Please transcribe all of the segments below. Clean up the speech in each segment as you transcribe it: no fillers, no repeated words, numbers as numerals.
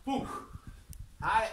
Boom. Allez.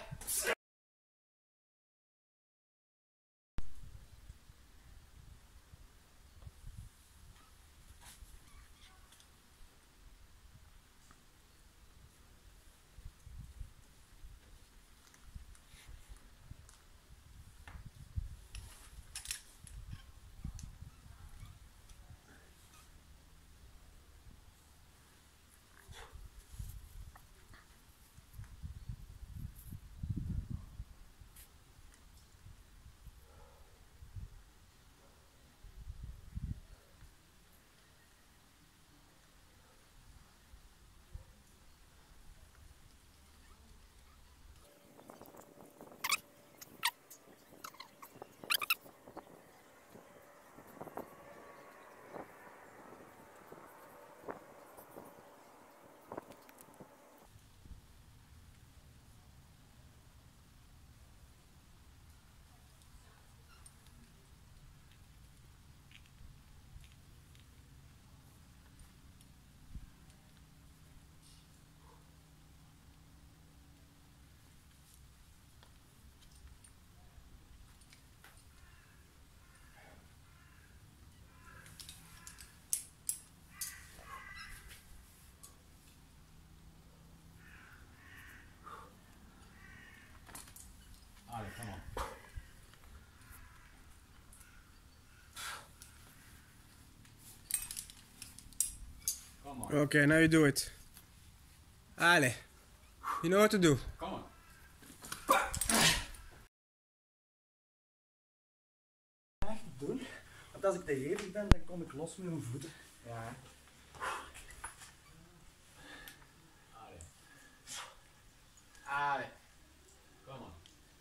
Allez, come on. Come on. Okay, now you do it. Ale, you know what to do. Come on. Echt doen. Want als ik te hevig ben, dan kom ik los met mijn voeten. Ja. Allez. Allez. Come on.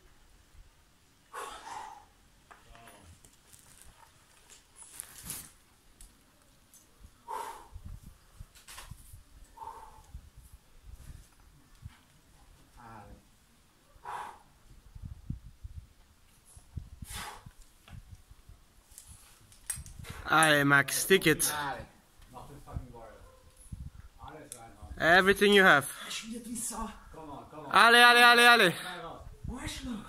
Ale, Max, stick it. Allez. Mach den fucking Ball. Alles reinhauen. Everything you have. Schon wieder die Sau. Come on, come on. Ale, ale, ale, ale. Schnell raus. Arschloch.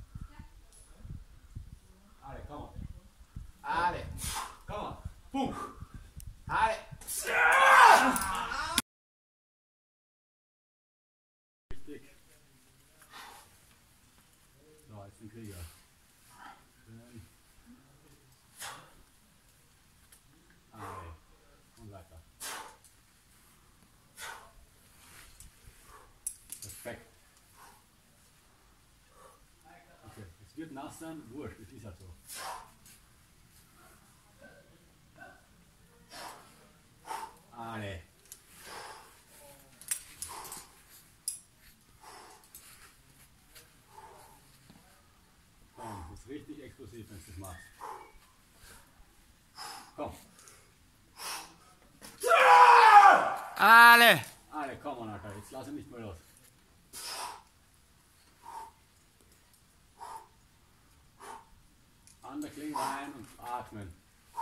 Allez, come on. Allez. Come on. Boom. Allez. Richtig. So, jetzt den Krieger. Allez. Und weiter. Perfekt. Okay, es wird nass sein, wurscht, es ist halt so. Allez. Komm, das ist richtig explosiv, wenn du das machst. Komm. Ale. Alle, komm on, Alter, jetzt lass ihn nicht mehr los. An der Klinge rein und atmen.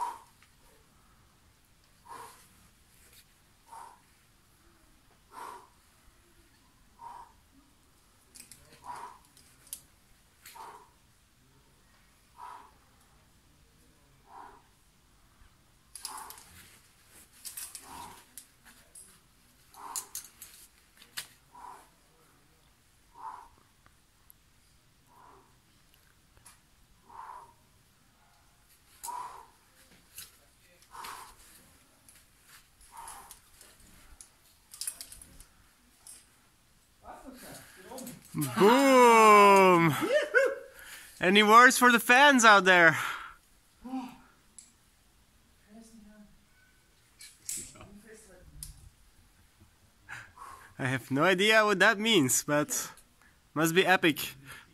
Boom. Any words for the fans out there? I have no idea what that means, but must be epic.